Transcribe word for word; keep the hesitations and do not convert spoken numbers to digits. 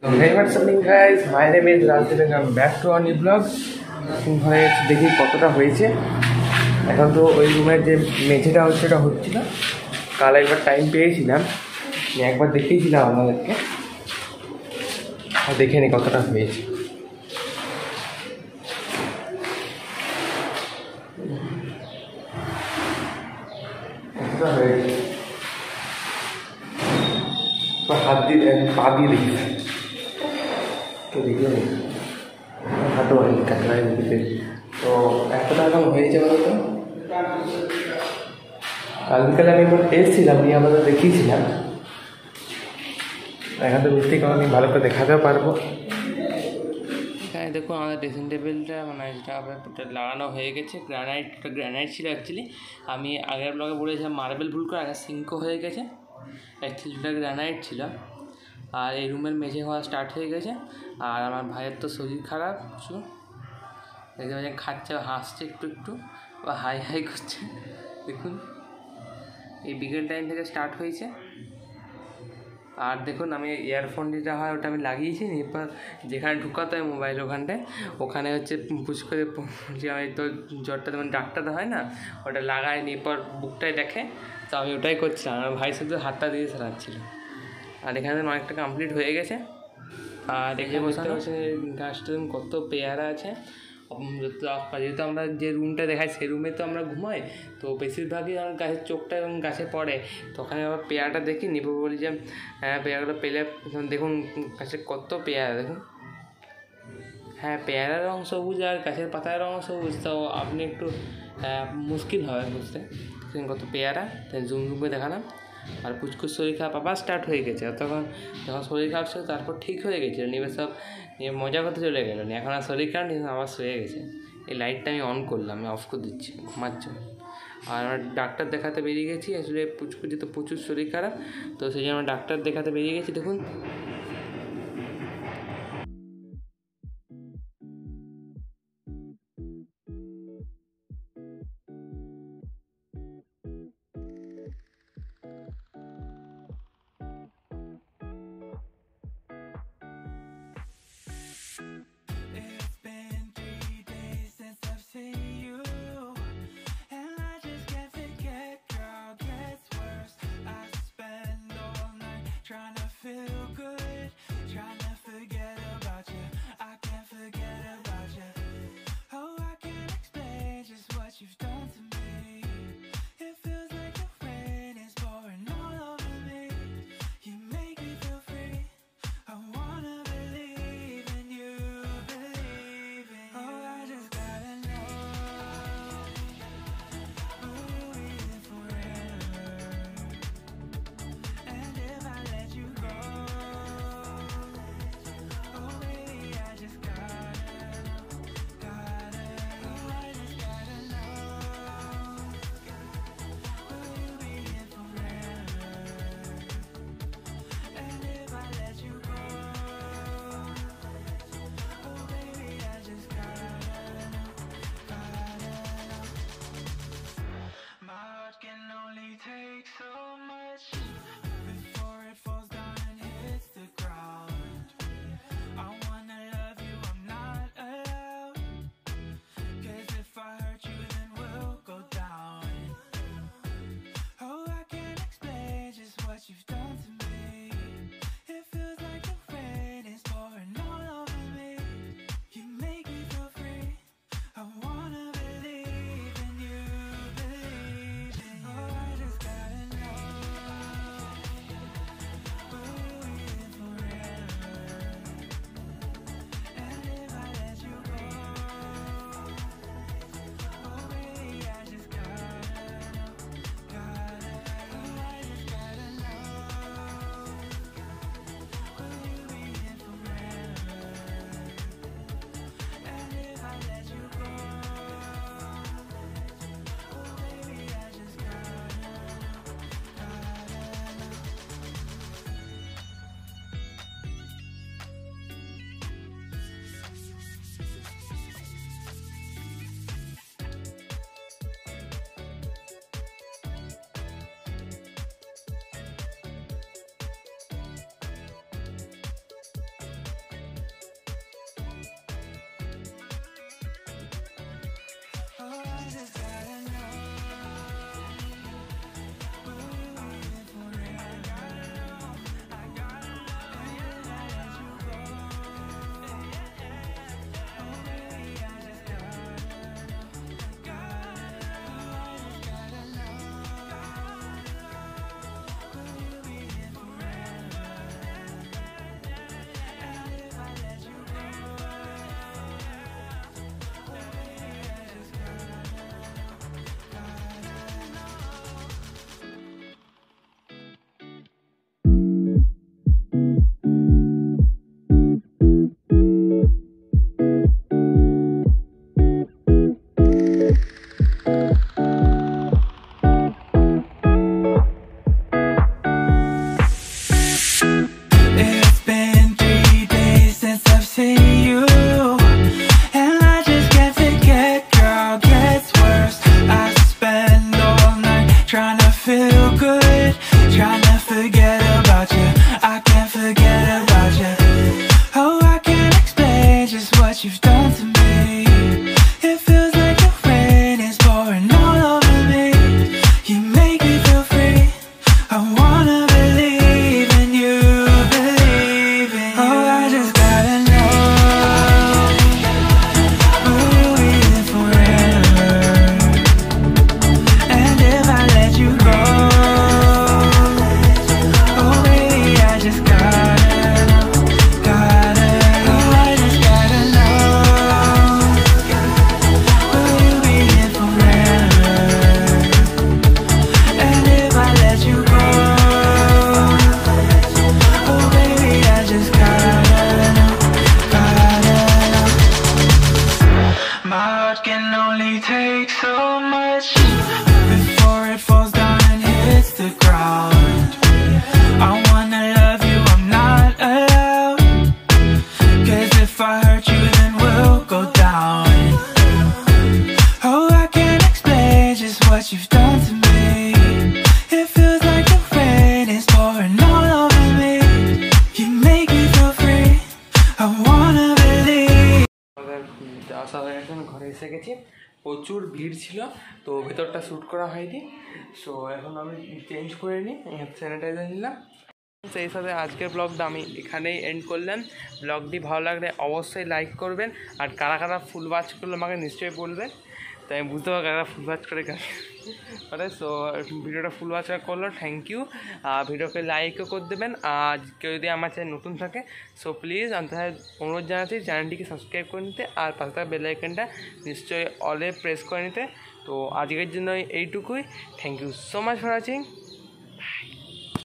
Hey, what's happening guys? My name is Rajdeep and welcome back to our new vlog. ঘরে দেখি কতটা হয়েছে। এখন তো ওই রুমের যে মেঝেটা হচ্ছে ওটা হচ্ছিল। কাল একবার টাইম পেয়েছিলাম, একবার দেখিয়েছিলাম আপনাদেরকে, দেখে নি কতটা হয়েছে। কতটা হয়েছে হাত দিয়ে পা দিয়ে দেখি তো দেখে নি হাঁটো কাঁকড়ায় দেখেছে। তো এতটা এখন হয়েছে বলতো, কাল বিকালে আমি একবার এসেছিলাম, নিয়ে আমাদের দেখিয়েছিলাম। এখন তো বুঝতেই পারো আমি ভালো করে দেখাতেও পারবো। এখানে দেখুন আমাদের ড্রেসিং টেবিলটা মানে এটা লাগানো হয়ে গেছে। গ্রানাইট গ্রানাইট ছিল অ্যাকচুয়ালি, আমি আগের ব্লগে বলেছিলাম মার্বেল ভুল করে আগে সিঙ্কও হয়ে গেছে, অ্যাকচুয়ালি এটা গ্রানাইট ছিল। আর এই রুমের মেঝে হওয়া স্টার্ট হয়ে গেছে। আর আমার ভাইয়ের তো শরীর খারাপ কিছু, দেখতে পাচ্ছেন খাচ্ছে, হাসছে একটু একটু বা হাই হাই করছে। দেখুন এই বিকেল টাইম থেকে স্টার্ট হয়েছে। আর দেখুন আমি ইয়ারফোন যেটা হয় ওটা আমি লাগিয়েছি, এরপর যেখানে ঢুকাতে হয় মোবাইল ওখানটায়, ওখানে হচ্ছে পুশ করে যে আমি তো জ্বরটা যেমন ডাক্তার হয় না ওটা লাগাই, এরপর বুকটাই দেখে। তো আমি ওটাই করছিলাম, আমার ভাই শুধু হাতটা দিয়ে সারাচ্ছিল। আর এখানে অনেকটা কমপ্লিট হয়ে গেছে। আর এখানে বসে বসে গাছটা কত পেয়ারা আছে। যেহেতু আমরা যে রুমটা দেখাই সেই রুমে তো আমরা ঘুমাই, তো বেশিরভাগই আমার গাছের চোখটা এবং গাছে পড়ে। তো ওখানে আবার পেয়ারাটা দেখি নিব বলি যে হ্যাঁ পেয়ারাগুলো পেলে দেখুন গাছে কত পেয়ারা দেখুন। হ্যাঁ পেয়ারার রঙ সবুজ আর গাছের পাতার রঙ সবুজ, তো আপনি একটু মুশকিল হবে বুঝতে কত পেয়ারা। তাই জুম জুম করে দেখালাম। আর পুচকুর শরীর খারাপ আবার স্টার্ট হয়ে গেছে। তখন যখন শরীর খারাপ ছিল তারপর ঠিক হয়ে গেছিলো, নিয়ে সব নিয়ে মজা করতে চলে গেলো। নিয়ে এখন আর শরীর খারাপ নিয়ে আবার শুয়ে গেছে। এই লাইটটা আমি অন করলাম, আমি অফ করে দিচ্ছি ঘুমার জন্য। আর আমার ডাক্তার দেখাতে বেরিয়ে গেছি, আসলে পুচকুর যেহেতু প্রচুর শরীর খারাপ, তো সেই জন্য ডাক্তার দেখাতে বেরিয়ে গেছি। দেখুন trying to feel good. you've done to me. It feels like the rain is pouring all over me. You make me feel free. I wanna believe in you, believe in you. Oh, I just gotta know, will you be there forever? And if I let you go, oh baby, I just gotta know, gotta know. Oh, I just gotta know, will you be here forever? And if I let you go, oh baby, I just gotta know, gotta know. My heart can only take so much before it falls down and hits the ground. I wanna love you, I'm not allowed, 'cause if I hurt you then we'll go down. Oh, I can't explain just what you've done to me. It feels like the rain is pouring all over me. You make me feel free. I wanna believe. আমাদের আসা হয়ে গেছে, আমি ঘরে এসে গেছি। প্রচুর ভিড় ছিল, তো ভেতরটা শ্যুট করা হয়নি। সো এখন আমি চেঞ্জ করে নিই, স্যানিটাইজার নিলাম। সেই সাথে আজকের ব্লগটা আমি এখানেই এন্ড করলাম। ব্লগটি ভালো লাগলে অবশ্যই লাইক করবেন, আর কারা কারা ফুল ওয়াচ করলে আমাকে নিশ্চয়ই বলবেন, তাই আমি বুঝতে পারবো কারা ফুল ওয়াচ করে কারা। সো ভিডিওটা ফুল ওয়াচ করলো, থ্যাংক ইউ। ভিডিওকে লাইকও করে দেবেন, আর কেউ যদি আমার চ্যানেল নতুন থাকে সো প্লিজ আমি তাহলে অনুরোধ জানাচ্ছি চ্যানেলটিকে সাবস্ক্রাইব করে নিতে, আর পাশে থাকা বেল আইকনটা নিশ্চয়ই অলে প্রেস করে নিতে। তো আজকের জন্য এইটুকুই। Thank you so much for watching.